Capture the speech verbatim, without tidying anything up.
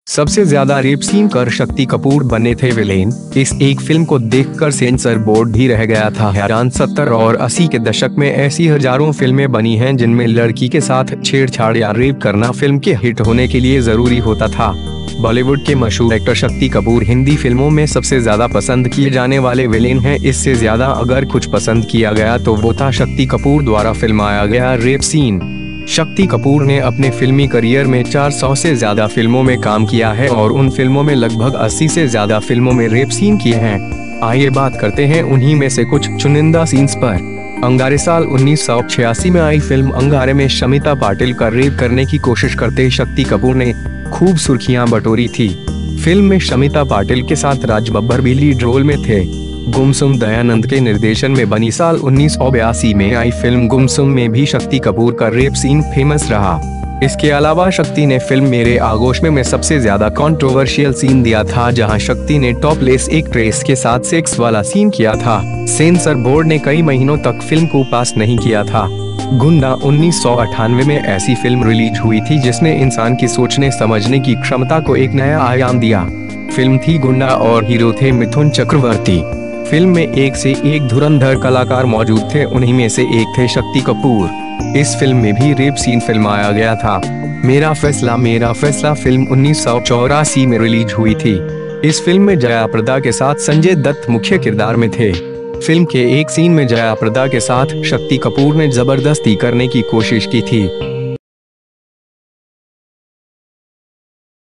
सबसे ज्यादा rape scene कर शक्ति कपूर बने थे विलेन। इस एक फिल्म को देखकर सेंसर बोर्ड भी रह गया था हैरान। सत्तर और अस्सी के दशक में ऐसी हजारों फिल्में बनी हैं जिनमें लड़की के साथ छेड़छाड़ या रेप करना फिल्म के हिट होने के लिए जरूरी होता था। बॉलीवुड के मशहूर एक्टर शक्ति कपूर हिंदी फिल्मों में सबसे ज्यादा पसंद किए जाने वाले विलेन हैं। इससे ज्यादा अगर कुछ पसंद किया गया तो वो था शक्ति कपूर द्वारा फिल्माया गया रेप सीन। शक्ति कपूर ने अपने फिल्मी करियर में चार सौ से ज्यादा फिल्मों में काम किया है और उन फिल्मों में लगभग अस्सी से ज्यादा फिल्मों में रेप सीन किए हैं। आइए बात करते हैं उन्हीं में से कुछ चुनिंदा सीन्स पर। अंगारे साल उन्नीस सौ छियासी में आई फिल्म अंगारे में शमिता पाटिल का रेप करने की कोशिश करते शक्ति कपूर ने खूब सुर्खियां बटोरी थी। फिल्म में शमिता पाटिल के साथ राज बब्बर भी लीड रोल में थे। गुमसुम दयानंद के निर्देशन में बनी साल उन्नीस सौ बयासी में आई फिल्म गुमसुम में भी शक्ति कपूर का रेप सीन फेमस रहा। इसके अलावा शक्ति ने फिल्म मेरे आगोश में, में सबसे ज्यादा कंट्रोवर्शियल सीन दिया था, जहां शक्ति ने टॉपलेस एक्ट्रेस के साथ सेक्स वाला सीन किया था। सेंसर बोर्ड ने कई महीनों तक फिल्म को पास नहीं किया था। गुंडा उन्नीस सौ अट्ठानवे में ऐसी फिल्म रिलीज हुई थी जिसने इंसान की सोचने समझने की क्षमता को एक नया आयाम दिया। फिल्म थी गुंडा और हीरो थे मिथुन चक्रवर्ती। फिल्म में एक से एक धुरंधर कलाकार मौजूद थे, उन्हीं में से एक थे शक्ति कपूर। इस फिल्म में भी रेप सीन फिल्माया गया था। मेरा फैसला मेरा फैसला फिल्म उन्नीस सौ चौरासी में रिलीज हुई थी। इस फिल्म में जया प्रदा के साथ संजय दत्त मुख्य किरदार में थे। फिल्म के एक सीन में जया प्रदा के साथ शक्ति कपूर ने जबरदस्ती करने की कोशिश की थी।